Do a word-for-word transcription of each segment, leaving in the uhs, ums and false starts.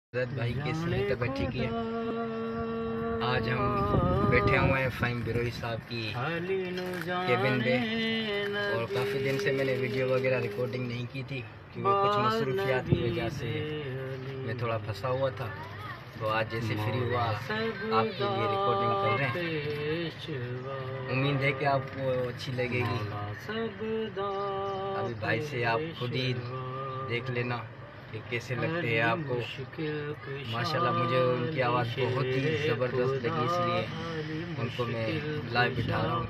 حضرت بھائی کی صحت طبیعت ٹھیک ہے۔ آج ہم بیٹھے ہوئے ہیں فہیم بروئی صاحب کی کیبن پہ، اور کافی دن سے میں نے ویڈیو وغیرہ ریکارڈنگ نہیں کی تھی کیونکہ کچھ مصروفیات کی وجہ سے میں تھوڑا پھنسا ہوا تھا، تو آج جیسے فری ہوا آپ کے لیے ریکارڈنگ کر رہے ہیں۔ امید ہے کہ آپ کو اچھی لگے گی۔ ابھی بھائی سے آپ خود ہی دیکھ لینا کہ کیسے لگتے ہیں آپ کو۔ ماشاءاللہ مجھے ان کی آواز بہت ہی زبردست لگی، اس لیے ان کو میں لائیو بٹھا رہا ہوں۔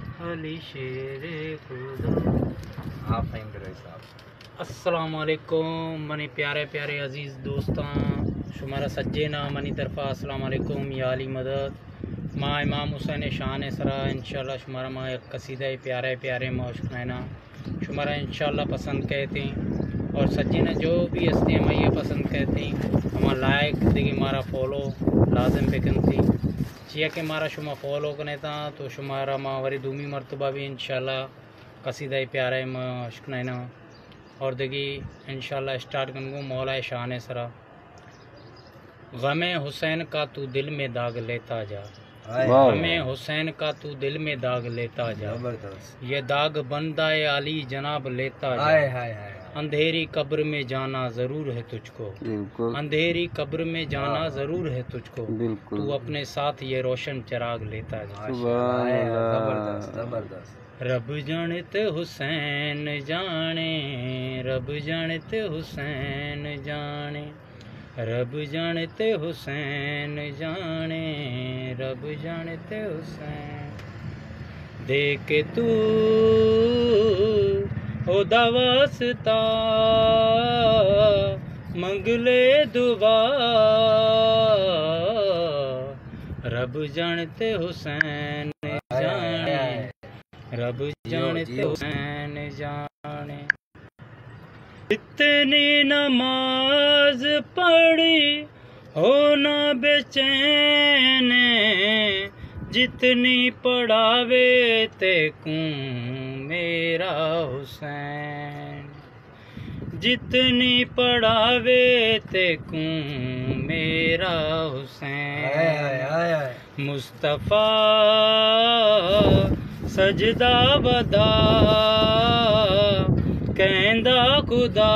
آپ فہیم بروئی صاحب، السلام علیکم منی پیارے پیارے عزیز دوستاں، شمارا سجے نا منی طرفہ السلام علیکم یا علی مدد ماں امام حسین شان سرا انشاءاللہ شمارا ماں ایک قصیدہ پیارے پیارے موشق نینا شمارا انشاءاللہ پسند کہتے ہیں، اور سجینا جو بھی ہستے ہیں یہ پسند کہتے ہیں ہمارا لائک دیکھیں ہمارا فالو لازم بکن تھی چیئے کہ ہمارا شما فالو کرنے تھا تو شمارا ماں وری دومی مرتبہ بھی انشاءاللہ قصیدہ پیارے موشق نینا اور دیکھی انشاءاللہ اسٹارٹ کروں گا مولا شان سرا۔ غم حسین کا تو دل میں داغ لیتا جا، غم حسین کا تو دل میں داغ لیتا جا، یہ داغ بندہ علی جناب لیتا جا، اندھیری قبر میں جانا ضرور ہے تجھ کو، اندھیری قبر میں جانا ضرور ہے تجھ کو، تو اپنے ساتھ یہ روشن چراغ لیتا جا۔ رب جانتے حسین جانے، رب جانتے حسین جانے، رب جانتے حسین جانے، رب جانتے حسین دے کے تو او دا واسطہ منگ لے دعا، رب جانتے حسین جانے، رب جانتے حسین جانے۔ اتنی نماز پڑھی ہونا بے چین، جتنی پڑھاوے تے کوں میرا حسین، جتنی پڑھاوے تے کوں میرا حسین، مصطفیٰ سجدہ ودا کہندا خدا،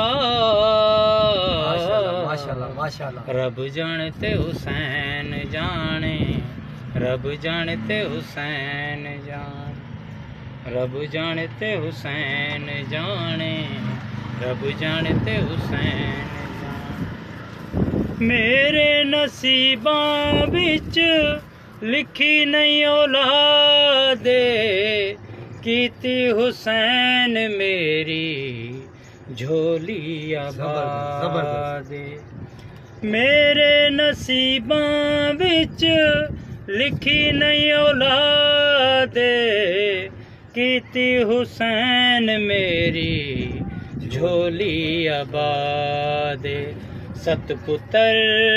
رب جانتے حسین جانے، رب جانتے حسین جان، رب جانتے حسین جانے، رب جانتے حسین جان۔ میرے نصیباں وچ لکھی نہیں اولاد کیتی حسین میری جھولی آباد، میرے نصیباں وچ لکھی نہیں اولاد کیتی حسین میری جھولی آباد، ست پتر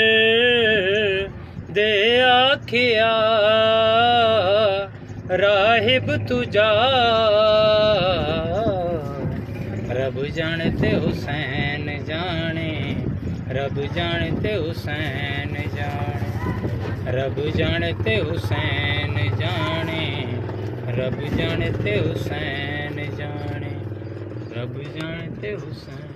دے آکھیا راہب تجا، رب جانتے حسین جانے، رب جانتے حسین جانے، رب جانتے حسین جانے، رب جانتے حسین جانے، رب جانتے حسین۔